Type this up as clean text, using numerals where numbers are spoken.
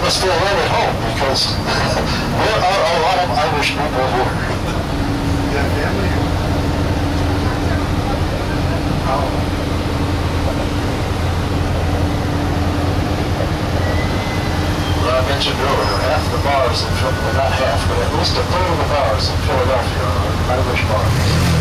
must feel right at home because there are a lot of Irish people here. Yeah, family. Well, I mentioned earlier, half the bars in Philadelphia, well, not half, but at least a third of the bars in Philadelphia are Irish bars.